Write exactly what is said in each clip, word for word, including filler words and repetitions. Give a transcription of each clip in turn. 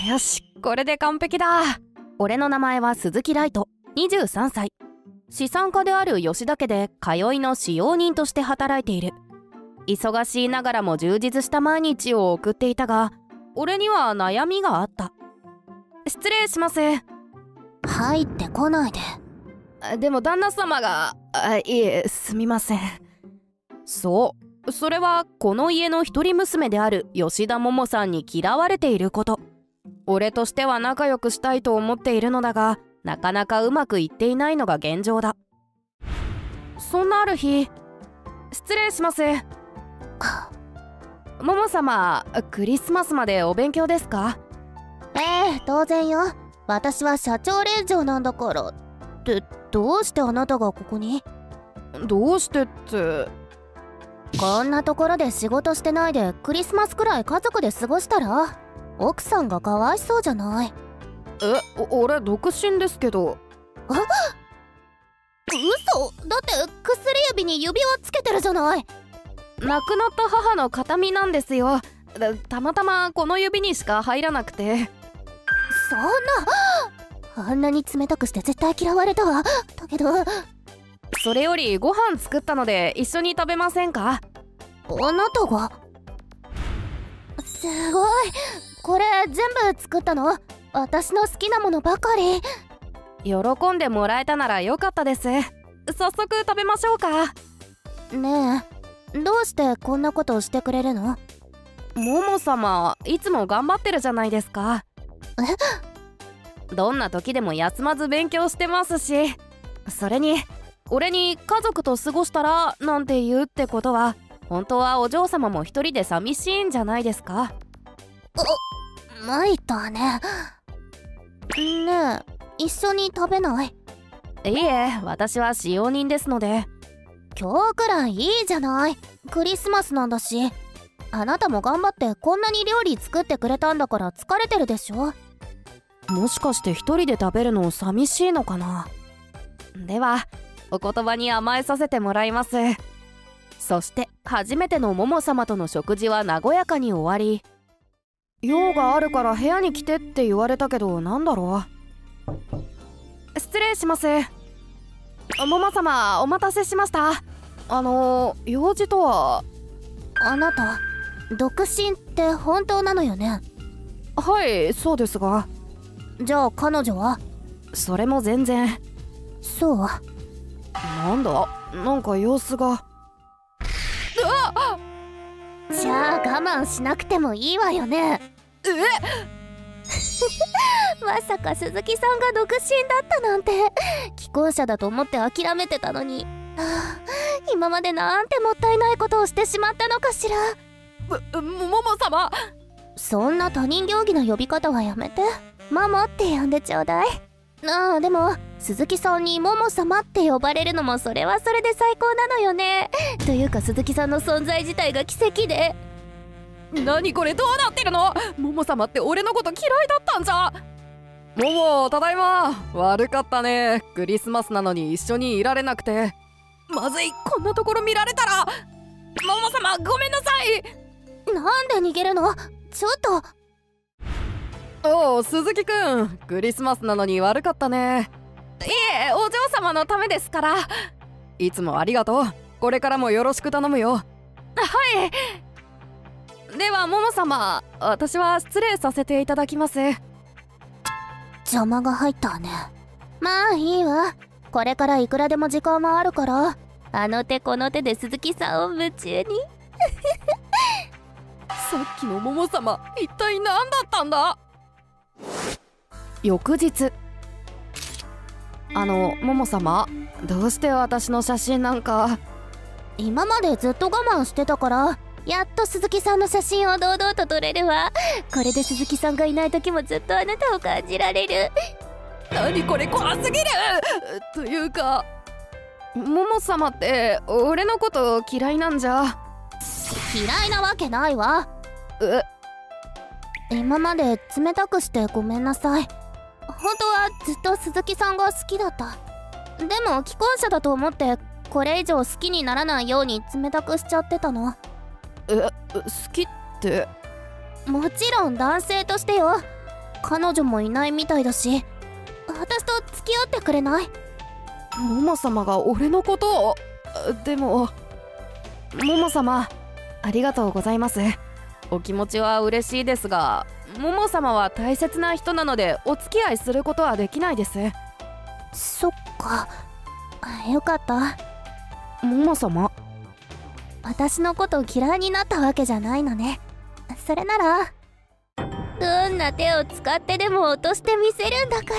よし、これで完璧だ。 俺の名前は鈴木ライト、にじゅうさんさい。資産家である吉田家で通いの使用人として働いている。忙しいながらも充実した毎日を送っていたが、俺には悩みがあった。失礼します。 入ってこないで。 でも旦那様が。あ、いえ、すみません。 そう、それはこの家の一人娘である吉田桃さんに嫌われていること。俺としては仲良くしたいと思っているのだが、なかなかうまくいっていないのが現状だ。そんなある日、失礼します。桃様、クリスマスまでお勉強ですか？ ええ、当然よ。私は社長令嬢なんだから。ってどうしてあなたがここに？ どうしてって。 こんなところで仕事してないでクリスマスくらい家族で過ごしたら？奥さんがかわいそうじゃない？ え、俺独身ですけど。 あ、嘘だって薬指に指輪つけてるじゃない。 亡くなった母の形見なんですよ。たまたまこの指にしか入らなくて。 そんな、あんなに冷たくして絶対嫌われたわ。だけど、 それよりご飯作ったので一緒に食べませんか？ あなたが？すごい、これ全部作ったの？私の好きなものばかり。 喜んでもらえたならよかったです。早速食べましょうか。 ねえ、どうしてこんなことをしてくれるの？ モモ様、いつも頑張ってるじゃないですか。 え？ どんな時でも休まず勉強してますし、それに俺に家族と過ごしたらなんて言うってことは、本当はお嬢様も一人で寂しいんじゃないですか？ お、参ったね。ねえ、一緒に食べない？ いいえ、私は使用人ですので。 今日くらいいいじゃない。クリスマスなんだし。あなたも頑張ってこんなに料理作ってくれたんだから疲れてるでしょ。 もしかして一人で食べるの寂しいのかな。ではお言葉に甘えさせてもらいます。 そして初めてのモモ様との食事は和やかに終わり、 用があるから部屋に来てって言われたけど、なんだろう。失礼します。モモ様、お待たせしました。あの用事とは。 あなた独身って本当なのよね？ はい、そうですが。 じゃあ彼女は？ それも全然。 そう？ なんだ、なんか様子が。うわっ！じゃあ我慢しなくてもいいわよね。 えまさか鈴木さんが独身だったなんて。既婚者だと思って諦めてたのに、はあ、今までなんてもったいないことをしてしまったのかしら。 ももも様、 そんな他人行儀の呼び方はやめて。マモって呼んでちょうだい。ああ、でも鈴木さんにモモ様って呼ばれるのもそれはそれで最高なのよね。というか鈴木さんの存在自体が奇跡で。 何これ、どうなってるの？モモ様って俺のこと嫌いだったんじゃ。モモ、ただいま。悪かったね。クリスマスなのに一緒にいられなくて。まずい、こんなところ見られたら。モモ様、ごめんなさい。 なんで逃げるの？ちょっと。おう、鈴木くん、クリスマスなのに悪かったね。いえ、お嬢様のためですから。いつもありがとう。これからもよろしく頼むよ。はい。ではモモ様、私は失礼させていただきます。 邪魔が入ったね。まあいいわ。これからいくらでも時間はあるから、あの手この手で鈴木さんを夢中に。 さっきのモモ様、一体何だったんだ。 翌日、あのモモ様、どうして私の写真なんか。 今までずっと我慢してたから、やっと鈴木さんの写真を堂々と撮れるわ。これで鈴木さんがいない時もずっとあなたを感じられる。 何これ、怖すぎる。というか、モモ様って俺のこと嫌いなんじゃ。 嫌いなわけないわ。 え、 今まで冷たくしてごめんなさい。本当はずっと鈴木さんが好きだった。でも既婚者だと思ってこれ以上好きにならないように冷たくしちゃってたの。 え、好きって？ もちろん男性としてよ。 彼女もいないみたいだし、私と付き合ってくれない？ モモ様が俺のことを。でもモモ様、ありがとうございます。 お気持ちは嬉しいですが、モモ様は大切な人なのでお付き合いすることはできないです。 そっか、よかった。 モモ様、 私のこと嫌いになったわけじゃないのね。それならどんな手を使ってでも落としてみせるんだから。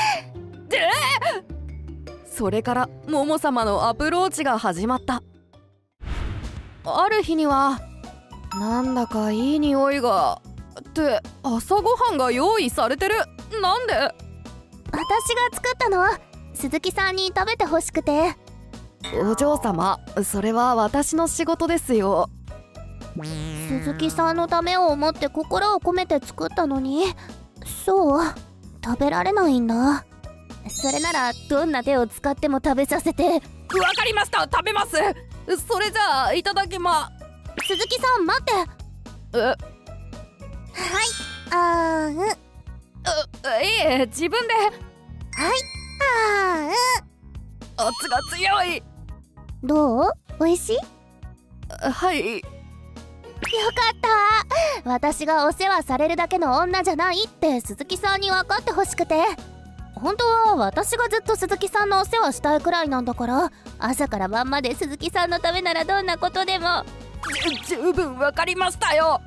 それからモモ様のアプローチが始まった。ある日にはなんだかいい匂いがって朝ごはんが用意されてる。なんで？ 私が作ったの。鈴木さんに食べてほしくて。 お嬢様、それは私の仕事ですよ。 鈴木さんのためを思って心を込めて作ったのに、そう食べられないんだ。それならどんな手を使っても食べさせて。 わかりました、食べます。それじゃあいただきま。 鈴木さん待って。 え、はい、 あーん。 う、いえ、自分で。はい、 あーん。 圧が強い。 どう？美味しい？ はい。 よかった。私がお世話されるだけの女じゃないって鈴木さんに分かってほしくて。本当は私がずっと鈴木さんのお世話したいくらいなんだから、朝から晩まで鈴木さんのためならどんなことでも。 十分わかりましたよ。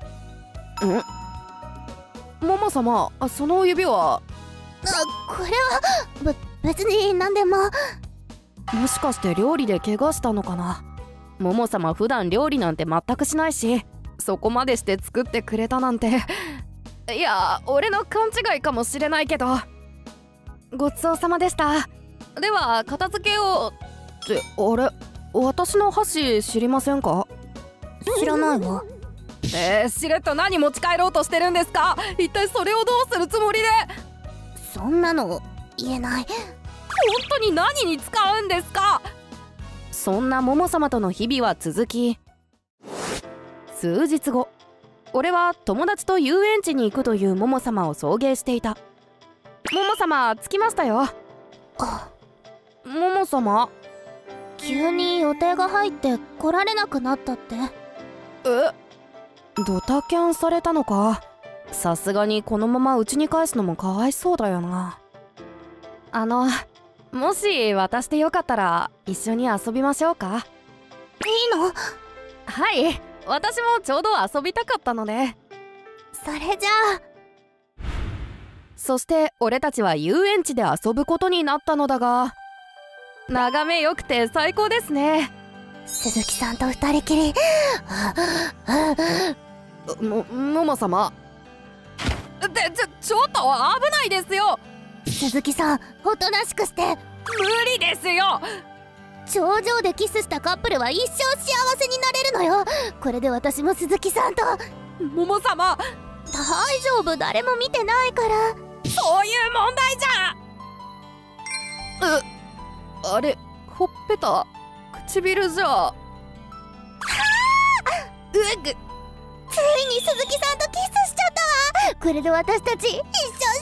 ん？モモ様、その指は？ あ、これはべ別に何でも。 もしかして料理で怪我したのかな。モモ様普段料理なんて全くしないし、そこまでして作ってくれたなんて。いや、俺の勘違いかもしれないけど。ごちそうさまでした。では片付けよう。ってあれ、私の箸知りませんか？ 知らないわ。 えー、しれっと何持ち帰ろうとしてるんですか？一体それをどうするつもりで？ そんなの言えない。 本当に何に使うんですか？ そんなモモ様との日々は続き、数日後、俺は友達と遊園地に行くというモモ様を送迎していた。モモ様、着きましたよ。 あ、 モモ様、 急に予定が入って来られなくなったって。 え、ドタキャンされたのか。さすがにこのまま家に返すのもかわいそうだよな。あの、もし私でよかったら一緒に遊びましょうか？ いいの？ はい、私もちょうど遊びたかったので。 それじゃあ。 そして俺たちは遊園地で遊ぶことになったのだが、眺めよくて最高ですね。 鈴木さんと二人きり。 も、モモ様。で、ちょ、ちょっと危ないですよ。 鈴木さん、おとなしくして。 無理ですよ。 頂上でキスしたカップルは一生幸せになれるのよ。これで私も鈴木さんと。 モモ様、 大丈夫、誰も見てないから。 そういう問題じゃ。う、あれ、ほっぺた、唇じゃ。はうぐ、ついに鈴木さんとキスしちゃったわ。これで私たち一生幸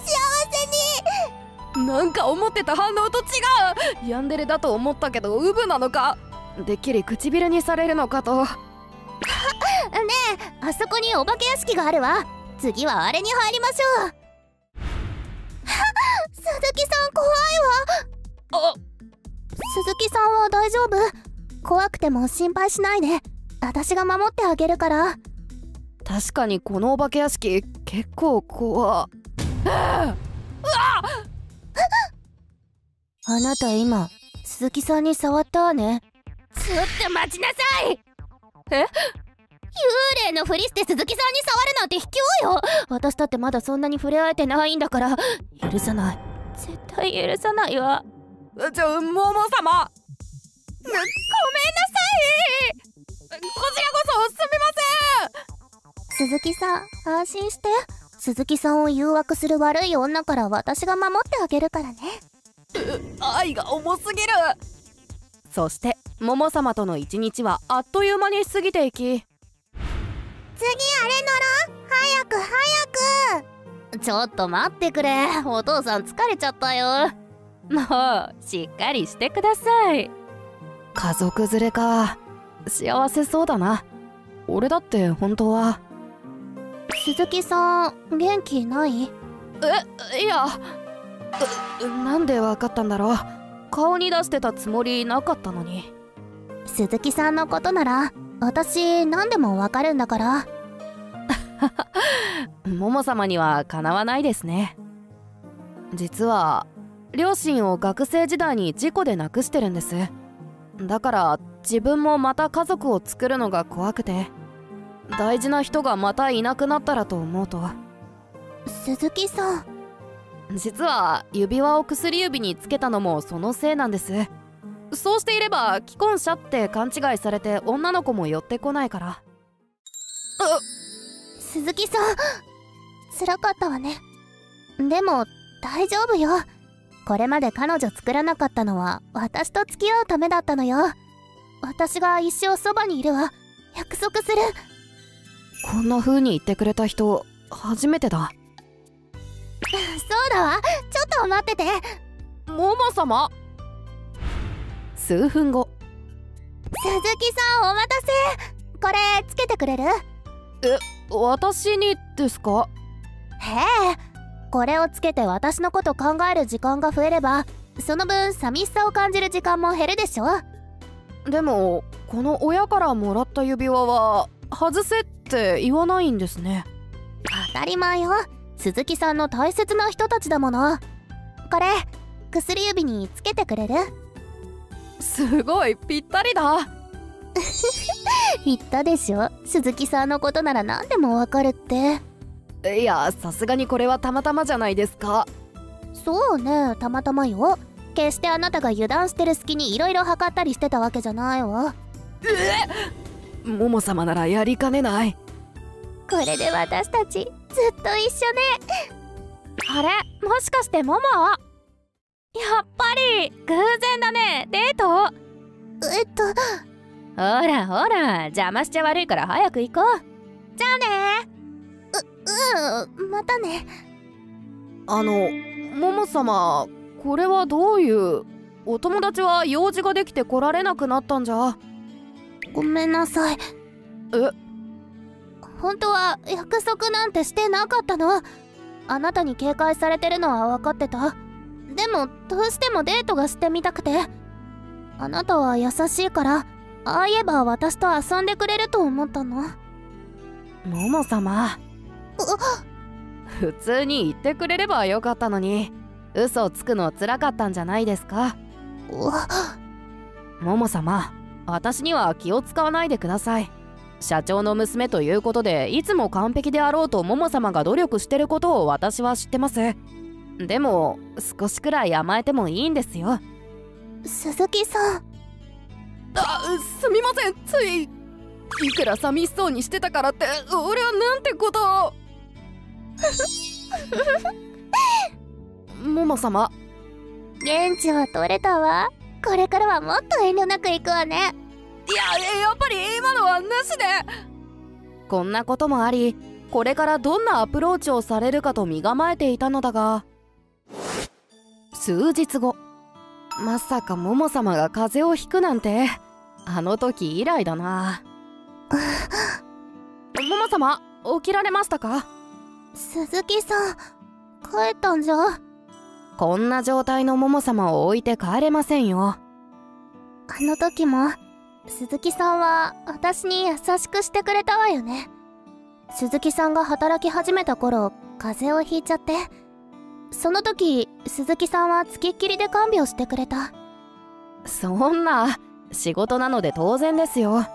せに。 なんか思ってた反応と違う。ヤンデレだと思ったけどウブなのか。でっきり唇にされるのかと。ねえ、あそこにお化け屋敷があるわ。次はあれに入りましょう。鈴木さん怖いわ。 あ、 鈴木さんは大丈夫。怖くても心配しないで。私が守ってあげるから。 確かにこのお化け屋敷結構怖。 あなた今鈴木さんに触ったわね。ちょっと待ちなさい。 え？ 幽霊のふりして鈴木さんに触るなんて卑怯よ。私だってまだそんなに触れ合えてないんだから許さない。絶対許さないわ。 ちょ、モモ様、ごめんなさい。こちらこそすみません。 鈴木さん、安心して。鈴木さんを誘惑する悪い女から私が守ってあげるからね。 愛が重すぎる。 そしてモモ様との一日はあっという間に過ぎていき、 次あれ乗ろう。早く早く。 ちょっと待ってくれ、お父さん疲れちゃったよ。 もうしっかりしてください。 家族連れか。幸せそうだな。俺だって本当は。 鈴木さん元気ない？ え、いや、なんでわかったんだろう。顔に出してたつもりなかったのに。 鈴木さんのことなら私何でもわかるんだから。 モモ様にはかなわないですね。実は両親を学生時代に事故で亡くしてるんです。だから自分もまた家族を作るのが怖くて、大事な人がまたいなくなったらと思うと。 鈴木さん、 実は指輪を薬指につけたのもそのせいなんです。そうしていれば既婚者って勘違いされて女の子も寄ってこないから。 鈴木さん辛かったわね。でも大丈夫よ。これまで彼女作らなかったのは私と付き合うためだったのよ。私が一生そばにいるわ。約束する。 こんな風に言ってくれた人初めてだ。 そうだわ、ちょっと待ってて。 モモ様。数分後。 鈴木さんお待たせ。これつけてくれる？ え、私にですか？ へえ、これをつけて私のこと考える時間が増えれば、その分寂しさを感じる時間も減るでしょ。 でもこの親からもらった指輪は外せって言わないんですね。 当たり前よ。鈴木さんの大切な人たちだもの。これ薬指につけてくれる？ すごいぴったりだ。 言ったでしょ、鈴木さんのことなら何でもわかるって。 いや、さすがにこれはたまたまじゃないですか。 そうね、たまたまよ。決してあなたが油断してる隙にいろいろ測ったりしてたわけじゃないわ。 え、モモ様ならやりかねない。 これで私たちずっと一緒ね。 あれ、もしかしてモモ？やっぱり偶然だね。デート？ えっとほらほら、邪魔しちゃ悪いから早く行こう。 じゃあね。う、うん、またね。 あの、モモ様、これはどういう。お友達は用事ができて来られなくなったんじゃ。 ごめんなさい。 え、 本当は約束なんてしてなかったの。あなたに警戒されてるのは分かってた。でもどうしてもデートがしてみたくて。あなたは優しいから、ああ言えば私と遊んでくれると思ったの。 モモ様、普通に言ってくれればよかったのに。嘘をつくのつらかったんじゃないですか。モモ様、私には気を使わないでください。社長の娘ということでいつも完璧であろうとモモ様が努力してることを私は知ってます。でも少しくらい甘えてもいいんですよ。 鈴木さん。 あ、すみません。ついいくら寂しそうにしてたからって俺はなんてことを。モモ様、 現地は取れたわ。これからはもっと遠慮なく行くわね。 いや、やっぱり今のはなしで。こんなこともあり、これからどんなアプローチをされるかと身構えていたのだが、数日後。まさかモモ様が風邪をひくなんて、あの時以来だな。モモ様、起きられましたか？ 鈴木さん、帰ったんじゃ。 こんな状態のモモ様を置いて帰れませんよ。 あの時も鈴木さんは私に優しくしてくれたわよね。鈴木さんが働き始めた頃、風邪をひいちゃって、その時鈴木さんはつきっきりで看病してくれた。 そんな、仕事なので当然ですよ。 ううん、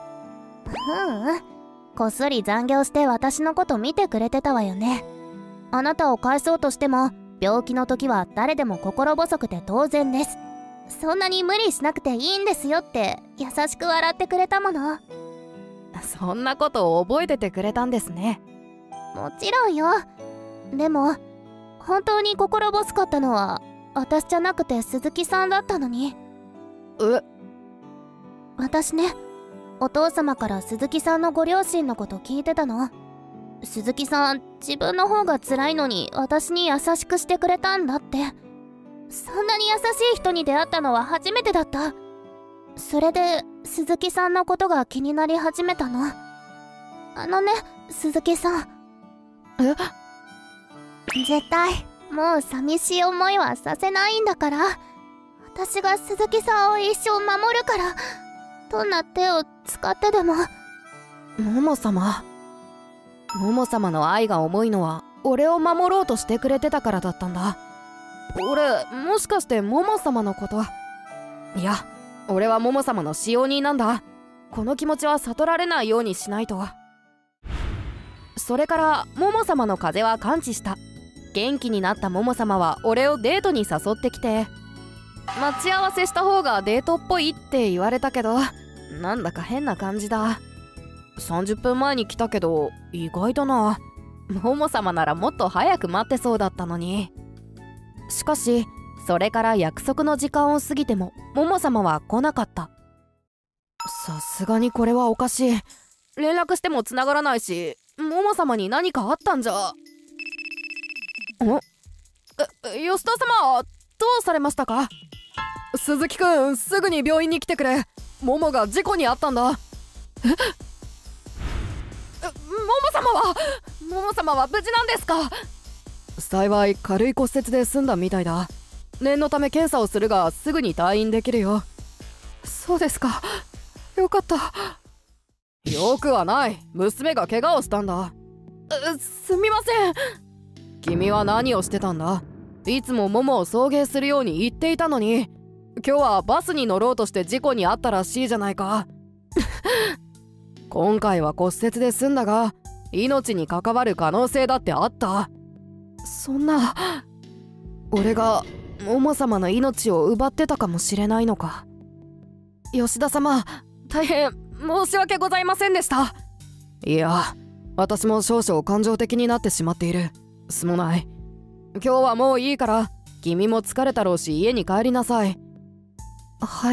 こっそり残業して私のこと見てくれてたわよね。あなたを返そうとしても、病気の時は誰でも心細くて当然です。そんなに無理しなくていいんですよって優しく笑ってくれたもの。 そんなことを覚えててくれたんですね。 もちろんよ。でも本当に心細かったのは私じゃなくて鈴木さんだったのに。 え？ 私ね、お父様から鈴木さんのご両親のこと聞いてたの。 鈴木さん自分の方が辛いのに私に優しくしてくれたんだって。そんなに優しい人に出会ったのは初めてだった。それで鈴木さんのことが気になり始めたの。あのね鈴木さん、 え絶対もう寂しい思いはさせないんだから。私が鈴木さんを一生守るから、どんな手を使ってでも。 モモ様、モモ様の愛が重いのは俺を守ろうとしてくれてたからだったんだ。俺もしかしてモモ様のこと。いや、俺はモモ様の使用人なんだ。この気持ちは悟られないようにしないと。それからモモ様の風邪は完治した。元気になったモモ様は俺をデートに誘ってきて、待ち合わせした方がデートっぽいって言われたけど、なんだか変な感じだ。さんじゅっぷんまえに来たけど意外だな。モモ様ならもっと早く待ってそうだったのに。しかしそれから約束の時間を過ぎてもモモ様は来なかった。さすがにこれはおかしい。連絡しても繋がらないし、モモ様に何かあったんじゃ。ん？え、吉田様、どうされましたか？ 鈴木くん、すぐに病院に来てくれ。モモが事故に遭ったんだ。え？モモ様はモモ様は無事なんですか？幸い軽い骨折で済んだみたいだ。念のため検査をするがすぐに退院できるよ。そうですか、よかった。よくはない、娘が怪我をしたんだ。すみません。君は何をしてたんだ？いつもモモを送迎するように言っていたのに、今日はバスに乗ろうとして事故に遭ったらしいじゃないか。今回は骨折で済んだが、命に関わる可能性だってあった。そんな、俺がモモ様の命を奪ってたかもしれないのか。吉田様、大変申し訳ございませんでした。いや、私も少々感情的になってしまっている。すまない。今日はもういいから、君も疲れたろうし家に帰りなさい。はい。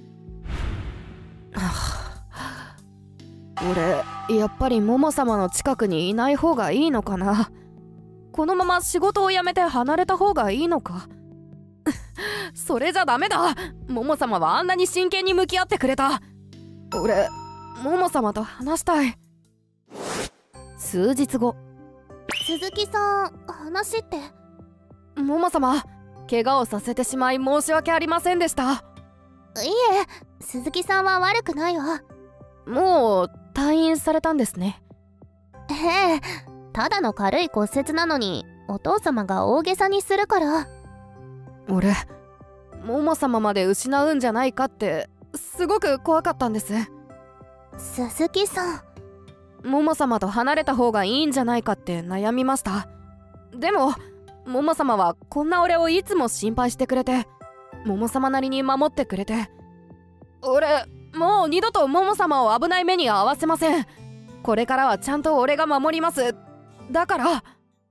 俺やっぱりモモ様の近くにいない方がいいのかな。このまま仕事を辞めて離れた方がいいのか。それじゃダメだ。モモ様はあんなに真剣に向き合ってくれた。俺モモ様と話したい。 数日後、 鈴木さん、話って。 モモ様、怪我をさせてしまい申し訳ありませんでした。 いえ、鈴木さんは悪くないわ。 もう退院されたんですね。 ええ、ただの軽い骨折なのにお父様が大げさにするから。 俺モモ様まで失うんじゃないかってすごく怖かったんです。 鈴木さん、 モモ様と離れた方がいいんじゃないかって悩みました。でもモモ様はこんな俺をいつも心配してくれて、モモ様なりに守ってくれて、俺もう二度とモモ様を危ない目に遭わせません。これからはちゃんと俺が守ります。だから。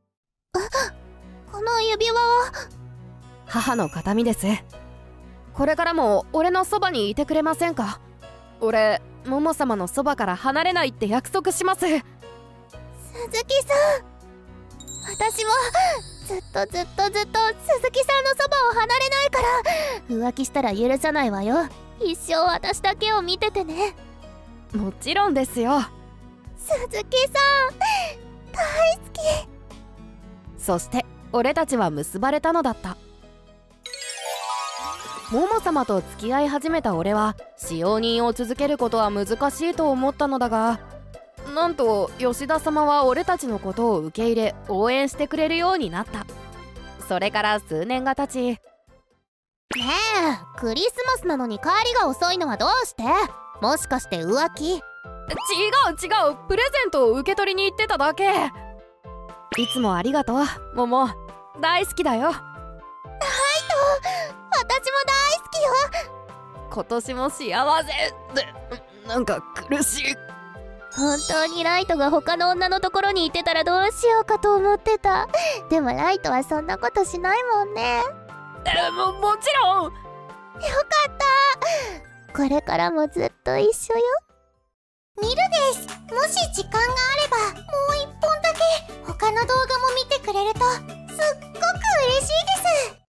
この指輪は母の形見です。これからも俺のそばにいてくれませんか？俺モモ様のそばから離れないって約束します。鈴木さん、私もずっとずっとずっと鈴木さんのそばを離れないから。浮気したら許さないわよ。一生私だけを見ててね。 もちろんですよ。 鈴木さん大好き。 そして俺たちは結ばれたのだった。モモ様と付き合い始めた俺は使用人を続けることは難しいと思ったのだが、なんと吉田様は俺たちのことを受け入れ応援してくれるようになった。それから数年が経ち、 ねえ、クリスマスなのに帰りが遅いのはどうして？もしかして浮気？違う違う、 プレゼントを受け取りに行ってただけ。いつもありがとうモモ、大好きだよ。 ライト、私も大好きよ。 今年も幸せで、なんか苦しい。 本当にライトが他の女のところにいてたらどうしようかと思ってた。でもライトはそんなことしないもんね。 えももちろん。よかった。これからもずっと一緒よ。 見るです。もし時間があればもう一本だけ他の動画も見てくれるとすっ